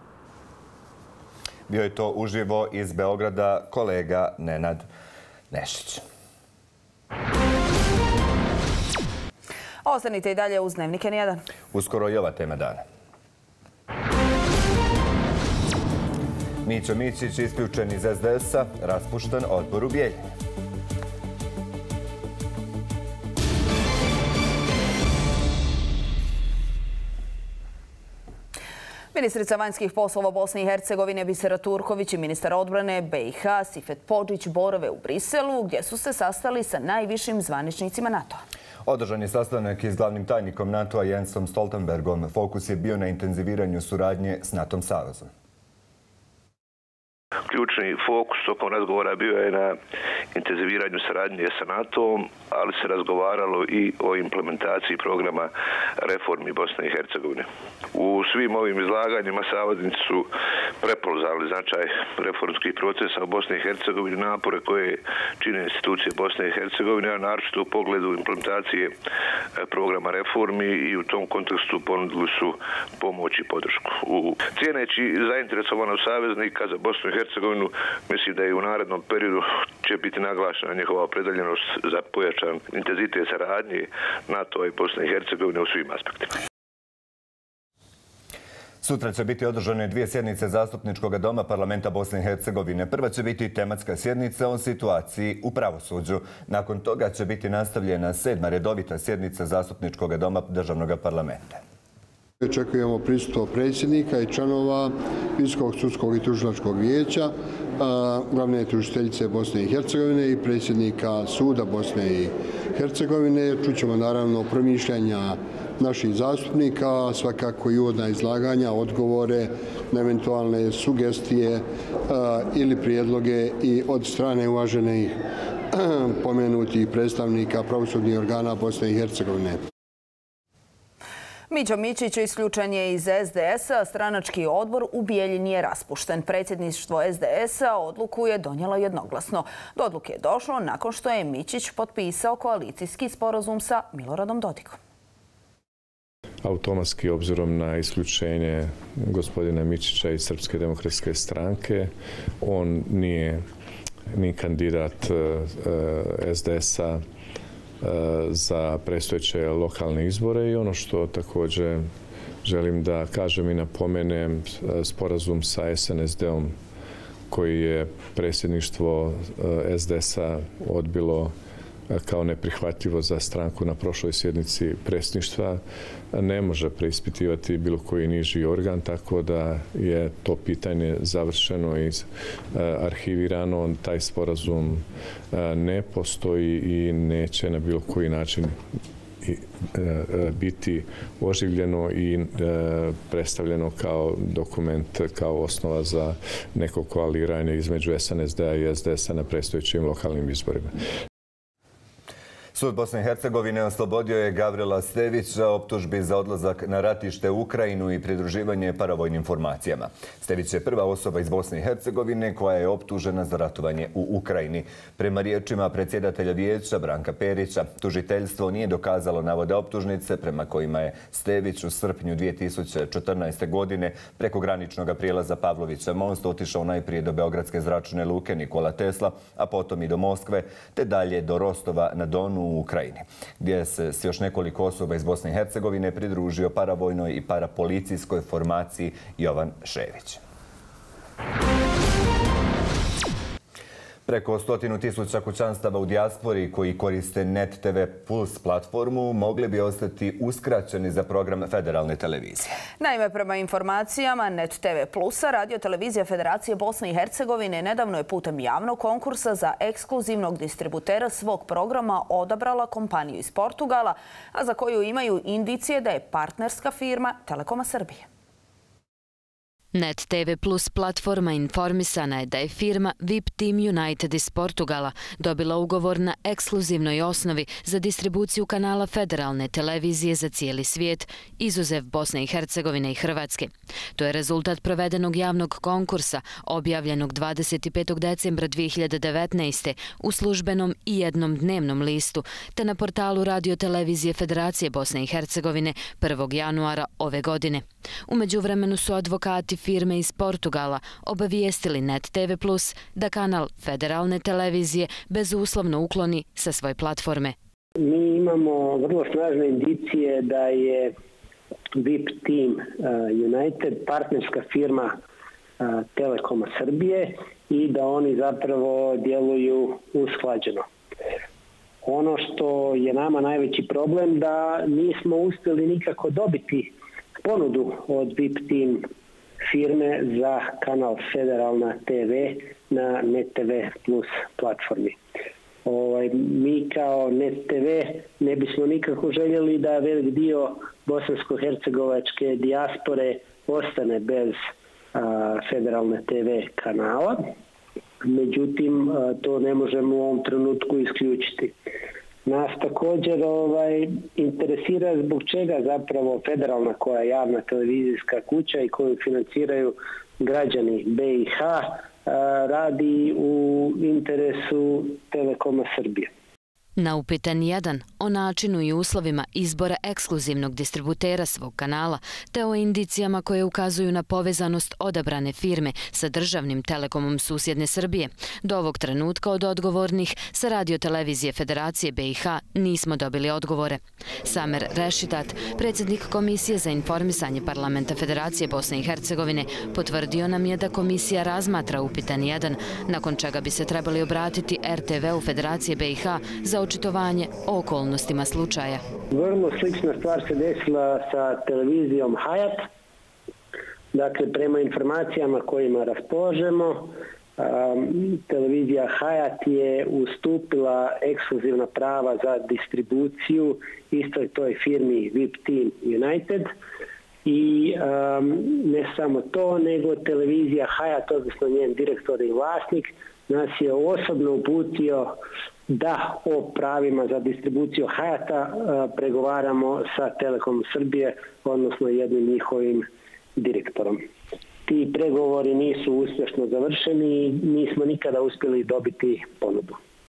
Bio je to uživo iz Beograda kolega Nenad Nešić. Ostanite i dalje uz Dnevnik N jedan. Uskoro i ova tema dana. Mićo Mićić isključen iz es de es-a, raspušten odbor u Bijeljini. Ministrica vanjskih poslova Bosne i Hercegovine Bisera Turković i ministar odbrane B i H Sifet Podžić borave u Briselu, gdje su se sastali sa najvišim zvaničnicima NATO-a. Održan je sastanak i s glavnim tajnikom NATO-a Jensom Stoltenbergom. Fokus je bio na intenziviranju suradnje s NATO savezom. Ključni fokus tokom razgovora bio je na intenziviranju saradnje sa NATO-om, ali se razgovaralo i o implementaciji programa reformi Bosne i Hercegovine. U svim ovim izlaganjima saveznici su prepoznali značaj reformskih procesa u Bosni i Hercegovini, napore koje čine institucije Bosne i Hercegovine, a naročito u pogledu implementacije programa reformi, i u tom kontekstu ponudili su pomoć i podršku. U cijeneći zainteresovanost saveznika za Bosnu i Hercegovinu, mislim da i u narednom periodu će biti naglašena njihova opredeljenost za pojačan intenzitet saradnje NATO i Bosne i Hercegovine u svim aspektima. Sutra će biti održane dvije sjednice Zastupničkog doma Parlamenta Bosne i Hercegovine. Prva će biti tematska sjednica o situaciji u pravosuđu. Nakon toga će biti nastavljena sedma redovita sjednica Zastupničkog doma Državnog parlamenta. Očekujemo prisustvo predsjednika i članova Visokog sudskog i tužilačkog vijeća, glavne tužiteljice Bosne i Hercegovine i predsjednika suda Bosne i Hercegovine. Čućemo naravno promišljanja naših zastupnika, svakako i uvodna izlaganja, odgovore na eventualne sugestije ili prijedloge i od strane uvaženih pomenutih predstavnika pravosudnih organa Bosne i Hercegovine. Mićo Mićić isključen je iz S D S-a, stranački odbor u Bijeljini je raspušten. Predsjedništvo S D S-a odluku je donijelo jednoglasno. Do odluke je došlo nakon što je Mićić potpisao koalicijski sporazum sa Miloradom Dodikom. Automatski, obzirom na isključenje gospodina Mićića iz Srpske demokratske stranke, on nije ni kandidat S D S-a za predstojeće lokalne izbore, i ono što također želim da kažem i napomenem, sporazum sa S N S D-om koji je predsjedništvo S D S-a odbilo kao neprihvatljivo za stranku na prošloj sjednici predsjedništva, ne može preispitivati bilo koji niži organ, tako da je to pitanje završeno i arhivirano. Taj sporazum ne postoji i neće na bilo koji način biti oživljeno i predstavljeno kao dokument, kao osnova za neko koaliranje između S N S D-a i S D S-a na predstojećim lokalnim izborima. Sud Bosne i Hercegovine oslobodio je Gavrila Stevića optužbi za odlazak na ratište u Ukrajinu i pridruživanje paravojnim formacijama. Stević je prva osoba iz Bosne i Hercegovine koja je optužena za ratovanje u Ukrajini. Prema riječima predsjedatelja vijeća Branka Perića, tužiteljstvo nije dokazalo navode optužnice prema kojima je Stević u srpnju dvije tisuće četrnaeste. godine preko graničnog prijelaza Pavlovića most otišao najprije do Beogradske zračne luke Nikola Tesla, a potom i do Moskve, te dalje do Rostova na Donu u Ukrajini, gdje se s još nekoliko osoba iz Bosne i Hercegovine pridružio paravojnoj i parapolicijskoj formaciji Jovan Šević. Preko stotinu tisuća kućanstava u dijaspori koji koriste Net T V Plus platformu mogli bi ostati uskraćeni za program federalne televizije. Naime, prema informacijama Net T V Plusa, radio televizija Federacije Bosne i Hercegovine nedavno je putem javnog konkursa za ekskluzivnog distributera svog programa odabrala kompaniju iz Portugala, a za koju imaju indicije da je partnerska firma Telekoma Srbije. Net T V Plus platforma informisana je da je firma V I P Team United iz Portugala dobila ugovor na ekskluzivnoj osnovi za distribuciju kanala federalne televizije za cijeli svijet, izuzev Bosne i Hercegovine i Hrvatske. To je rezultat provedenog javnog konkursa objavljenog dvadeset petog decembra dvije hiljade devetnaeste. u službenom i jednom dnevnom listu, te na portalu radio televizije Federacije Bosne i Hercegovine prvog januara ove godine. U međuvremenu su advokati firme iz Portugala obavijestili Net T V Plus da kanal federalne televizije bezuslovno ukloni sa svoje platforme. Mi imamo vrlo snažne indicije da je V I P Team United partnerska firma Telekoma Srbije i da oni zapravo djeluju usklađeno. Ono što je nama najveći problem da nismo uspjeli nikako dobiti ponudu od V I P Team firme za kanal Federalna te ve na Net te ve plus platformi. Ovaj, mi kao Net te ve ne bismo nikako željeli da velik dio bosansko-hercegovačke dijaspore ostane bez a, Federalne te ve kanala. Međutim, a, to ne možemo u ovom trenutku isključiti. Nas također ovaj, interesira zbog čega zapravo Federalna, koja je javna televizijska kuća i koju financiraju građani be i ha, radi u interesu Telekoma Srbije. Na upitan jedan o načinu i uslovima izbora ekskluzivnog distributera svog kanala, te o indicijama koje ukazuju na povezanost odabrane firme sa državnim Telekomom susjedne Srbije, do ovog trenutka od odgovornih sa radiotelevizije Federacije be i ha nismo dobili odgovore. Samer Rešitat, predsjednik Komisije za informisanje Parlamenta Federacije Bosne i Hercegovine, potvrdio nam je da komisija razmatra upitan jedan, nakon čega bi se trebali obratiti er te ve u Federacije be i ha za očitovanje o okolnostima slučaja. Vrlo slična stvar se desila sa televizijom Hayat. Dakle, prema informacijama kojima raspolažemo, um, televizija Hayat je ustupila ekskluzivna prava za distribuciju istoj toj firmi V I P Team United. I um, ne samo to, nego televizija Hayat, odnosno njen direktor i vlasnik, nas je osobno uputio da o pravima za distribuciju Hayata pregovaramo sa Telekom Srbije, odnosno jednim njihovim direktorom. Ti pregovori nisu uspješno završeni i nismo nikada uspjeli dobiti ponudu.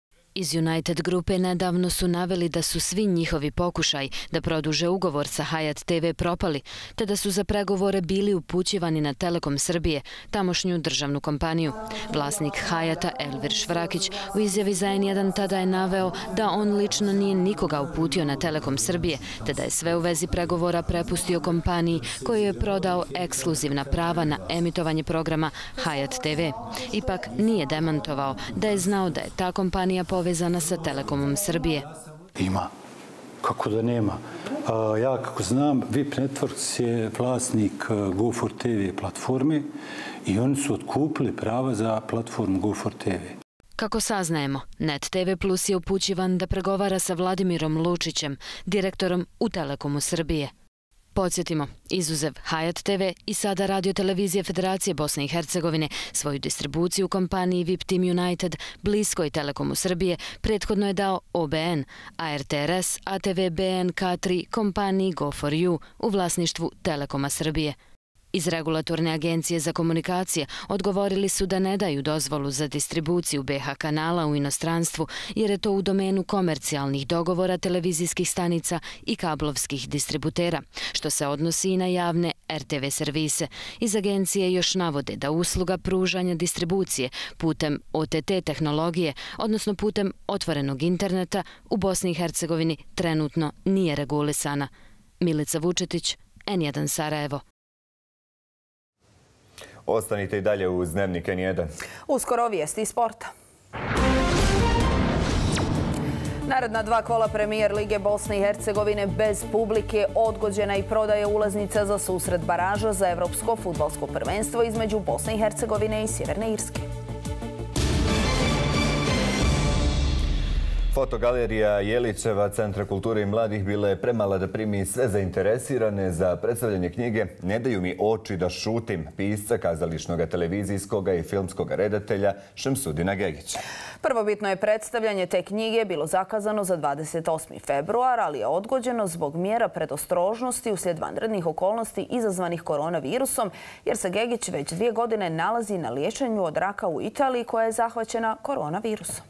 Iz United grupe nedavno su naveli da su svi njihovi pokušaj da produže ugovor sa Hayat te ve propali, te da su za pregovore bili upućivani na Telekom Srbije, tamošnju državnu kompaniju. Vlasnik Hayata, Elvir Švrakić, u izjavi za en jedan tada je naveo da on lično nije nikoga uputio na Telekom Srbije, te da je sve u vezi pregovora prepustio kompaniji koju je prodao ekskluzivna prava na emitovanje programa Hayat te ve. Ipak nije demantovao da je znao da je ta kompanija povezana sa Telekomom Srbije. Ima. Kako da nema? Ja kako znam, V I P Networks je vlasnik Go for te ve platforme i oni su otkupili prava za platformu Go for te ve. Kako saznajemo, Net te ve Plus je upućivan da pregovara sa Vladimirom Lučićem, direktorom u Telekomu Srbije. Podsjetimo, izuzev Hayat te ve i sada radiotelevizije Federacije Bosne i Hercegovine, svoju distribuciju kompaniji V I P Team United, bliskoj Telekomu Srbije, prethodno je dao o be en, a er te er es, a te ve be en ka tri kompaniji Go for you u vlasništvu Telekoma Srbije. Iz Regulatorne agencije za komunikacije odgovorili su da ne daju dozvolu za distribuciju be ha kanala u inostranstvu jer je to u domenu komercijalnih dogovora televizijskih stanica i kablovskih distributera, što se odnosi i na javne er te ve servise. Iz agencije još navode da usluga pružanja distribucije putem o te te tehnologije, odnosno putem otvorenog interneta, u Bosni i Hercegovini trenutno nije regulisana. Milica Vučetić, en jedan Sarajevo. Ostanite i dalje uz Dnevnik en jedan. Uskoro vijesti iz sporta. Naredna dva kola Premijer Lige Bosne i Hercegovine bez publike odgođena i prodaje ulaznica za susret baraža za Evropsko fudbalsko prvenstvo između Bosne i Hercegovine i Sjeverne Irske. Fotogalerija Jelićeva Centra kulture i mladih bila je premala da primi sve zainteresirane za predstavljanje knjige Ne daju mi oči da šutim, pisca kazališnog, televizijskog i filmskog redatelja Šemsudina Gegića. Prvobitno je predstavljanje te knjige bilo zakazano za dvadeset osmi februar, ali je odgođeno zbog mjera predostrožnosti uslijed vanrednih okolnosti izazvanih koronavirusom, jer se Gegić već dvije godine nalazi na liječenju od raka u Italiji koja je zahvaćena koronavirusom.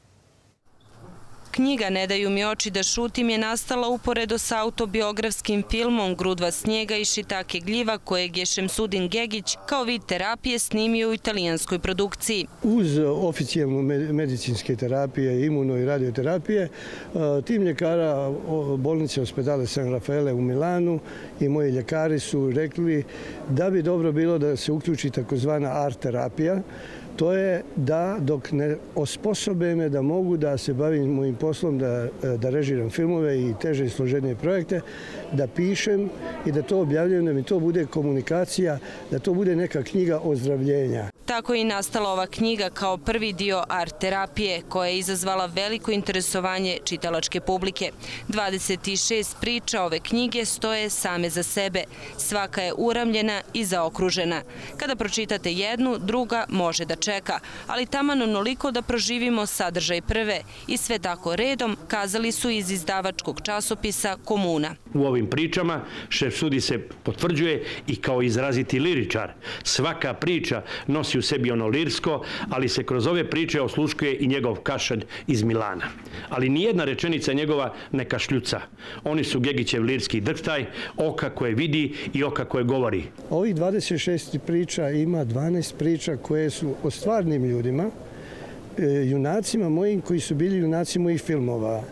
Knjiga Ne daju mi oči da šutim je nastala uporedo sa autobiografskim filmom Grudva snijega i Šitake gljiva kojeg je Šemsudin Gegić kao vid terapije snimio u italijanskoj produkciji. Uz oficijalnu medicinske terapije, imuno i radioterapije, tim ljekara bolnice Ospedale San Raffaele u Milanu i moji ljekari su rekli da bi dobro bilo da se uključi takozvana art terapija. to je da dok ne osposobe me da mogu da se bavim mojim poslom, da, da režiram filmove i teže i složenije projekte, da pišem i da to objavljujem, da mi to bude komunikacija, da to bude neka knjiga ozdravljenja. Tako je i nastala ova knjiga kao prvi dio art terapije, koja je izazvala veliko interesovanje čitalačke publike. dvadeset šest priča ove knjige stoje same za sebe. Svaka je uramljena i zaokružena. Kada pročitate jednu, druga može da čeka, ali taman onoliko da proživimo sadržaj prve. I sve tako redom, kazali su iz izdavačkog časopisa Komuna. U ovim pričama šef sudi se potvrđuje i kao izraziti liričar. Svaka priča nosi u sebi ono lirsko, ali se kroz ove priče osluškuje i njegov kašalj iz Milana. Ali nijedna rečenica njegova ne kašljuca. Oni su Gegićev lirski drhtaj, oka koje vidi i oka koje govori. Ovih dvadeset šest priča ima dvanaest priča koje su o stvarnim ljudima, junacima mojim koji su bili junaci mojih filmova.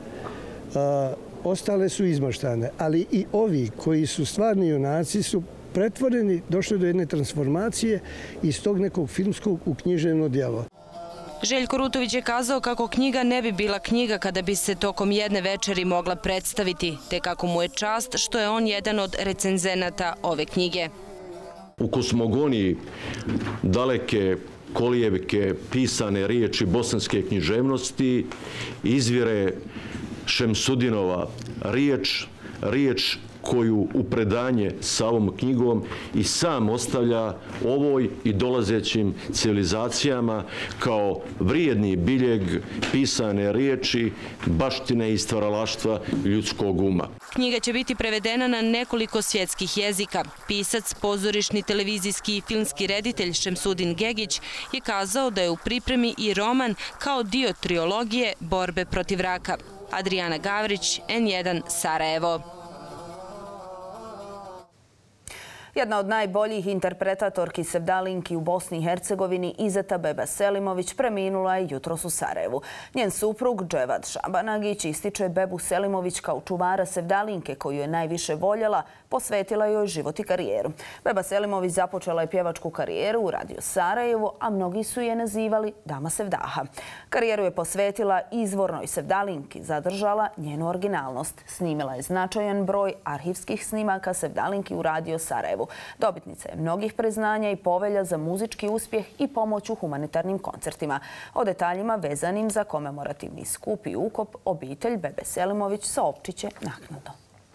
Ostale su izmaštane, ali i ovi koji su stvarni junaci su pretvoreni, došli do jedne transformacije iz tog nekog filmskog u književno djelo. Željko Rutović je kazao kako knjiga ne bi bila knjiga kada bi se tokom jedne večeri mogla predstaviti, te kako mu je čast što je on jedan od recenzenata ove knjige. U kosmogoniji daleke kolijevke pisane riječi bosanske književnosti izvire Šemsudinova riječ, riječ koju u predanje sa ovom knjigom i sam ostavlja ovoj i dolazećim civilizacijama kao vrijedni biljeg pisane riječi, baštine i stvaralaštva ljudskog uma. Knjiga će biti prevedena na nekoliko svjetskih jezika. Pisac, pozorišni, televizijski i filmski reditelj Šemsudin Gegić je kazao da je u pripremi i roman kao dio trilogije Borbe protiv raka. Adrijana Gavrić, N jedan, Sarajevo. Jedna od najboljih interpretatorki sevdalinki u Bosni i Hercegovini, Izeta Beba Selimović, preminula je jutros u Sarajevu. Njen suprug, Dževad Šabanagić, ističe Bebu Selimović kao čuvara sevdalinke koju je najviše voljela, posvetila joj život i karijeru. Beba Selimović započela je pjevačku karijeru u Radio Sarajevu, a mnogi su je nazivali Dama Sevdaha. Karijeru je posvetila izvornoj sevdalinki, zadržala njenu originalnost. Snimila je značajan broj arhivskih snimaka sevdalinki u Radio Sarajevu. Dobitnica je mnogih priznanja i povelja za muzički uspjeh i pomoć u humanitarnim koncertima. O detaljima vezanim za komemorativni skup i ukop obitelj Bebe Selimović saopćiće naknadno.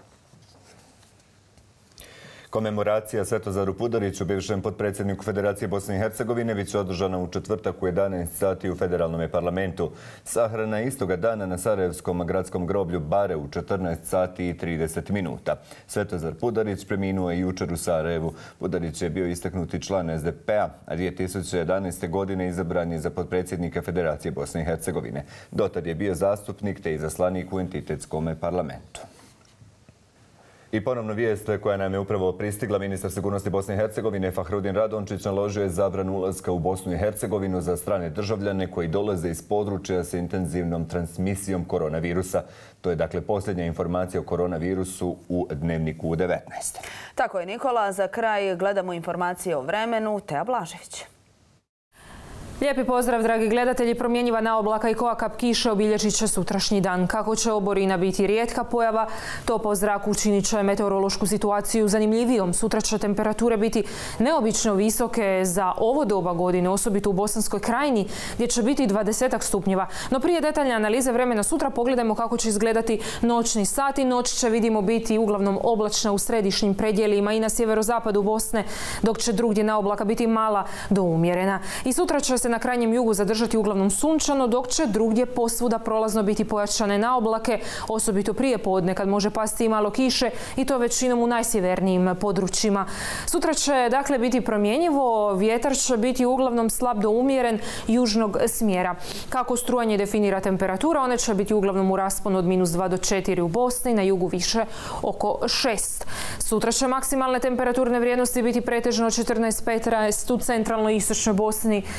Komemoracija Svetozaru Pudariću, bivšem potpredsjedniku Federacije Bosne i Hercegovine, bit će održana u četvrtak u jedanaest sati u Federalnom parlamentu. Sahrana istoga dana na Sarajevskom gradskom groblju Bare u četrnaest sati i trideset minuta. Svetozar Pudarić preminuo je jučer u Sarajevu. Pudarić je bio istaknuti član S D P-a, a dvije tisuće jedanaeste. godine izabran je za potpredsjednika Federacije Bosne i Hercegovine. Dotad je bio zastupnik te izaslanik u entitetskom parlamentu. I ponovno vijest koja nam je upravo pristigla. Ministar sigurnosti Bosne i Hercegovine Fahrudin Radončić naložio je zabranu ulaska u Bosnu i Hercegovinu za strane državljane koji dolaze iz područja sa intenzivnom transmisijom koronavirusa. To je dakle posljednja informacija o koronavirusu u Dnevniku u devetnaest. Tako je, Nikola. Za kraj gledamo informacije o vremenu. Teja Blažević. Lijepi pozdrav, dragi gledatelji. Promjenjiva oblaka i koakap kiše obilježit će sutrašnji dan. Kako će oborina biti rijetka pojava, to po zraku učinit će meteorološku situaciju zanimljivijom. Sutra će temperature biti neobično visoke za ovo doba godine, osobito u Bosanskoj krajini, gdje će biti dvadesetak stupnjeva. No prije detaljne analize vremena sutra pogledajmo kako će izgledati noćni sati. Noć će, vidimo, biti uglavnom oblačna u središnjim predjelima i na sjeverozapadu Bosne, dok će drugdje naoblaka biti mala do umjerena. I sutra će se na krajnjem jugu zadržati uglavnom sunčano, dok će drugdje posvuda prolazno biti pojačane naoblake, osobito prije podne kad može pasti i malo kiše, i to većinom u najsjevernijim područjima. Sutra će dakle biti promjenjivo, vjetar će biti uglavnom slab do umjeren južnog smjera. Kako strujanje definira temperatura, one će biti uglavnom u rasponu od minus dva do četiri u Bosni, na jugu više oko šest. Sutra će maksimalne temperaturne vrijednosti biti pretežno četrnaest petnaest u centralnoj i istočnoj Bosni do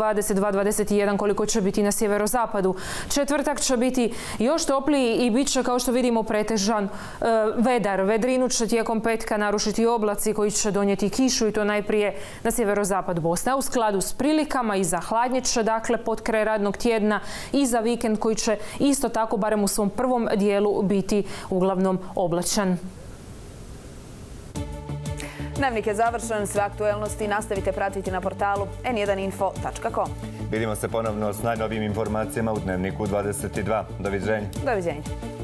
dvadeset dva do dvadeset jedan koliko će biti na sjeverozapadu. Četvrtak će biti još topliji i bit će, kao što vidimo, pretežan e, vedar. Vedrinu će tijekom petka narušiti oblaci koji će donijeti kišu i to najprije na sjeverozapad Bosne. U skladu s prilikama i zahladnjet će, dakle, pod kraj radnog tjedna i za vikend koji će isto tako, barem u svom prvom dijelu, biti uglavnom oblačan. Dnevnik je završen. Sve aktuelnosti nastavite pratiti na portalu en jedan info tačka com. Vidimo se ponovno s najnovijim informacijama u Dnevniku dvadeset dva. Doviđenja. Doviđenja.